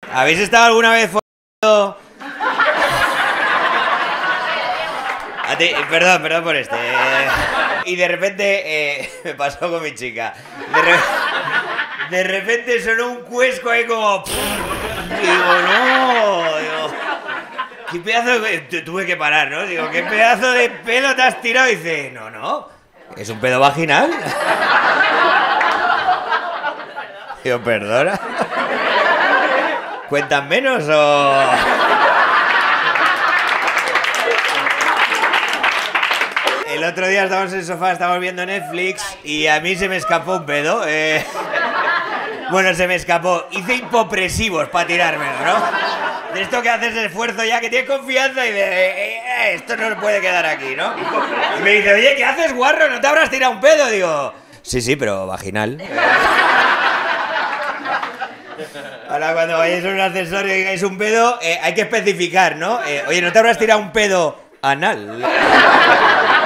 ¿Habéis estado alguna vez follando? Perdón por este. Y de repente me pasó con mi chica. De repente sonó un cuesco ahí como... Digo, no, digo... ¿Qué pedazo de... Tuve que parar, ¿no? Digo, ¿qué pedazo de pelo te has tirado? Y dice, no, es un pedo vaginal. Digo, ¿perdona? ¿Cuentan menos o...? El otro día estábamos en el sofá, estábamos viendo Netflix y a mí se me escapó un pedo. Bueno, se me escapó. Hice hipopresivos para tirármelo, ¿no? De esto que haces esfuerzo ya, que tienes confianza y de... esto no puede quedar aquí, ¿no? Y me dice, oye, ¿qué haces, guarro? ¿No te habrás tirado un pedo? Digo, sí, pero vaginal. Ahora cuando vayáis a un ascensor y digáis un pedo, hay que especificar, ¿no? Oye, ¿no te habrás tirado un pedo anal?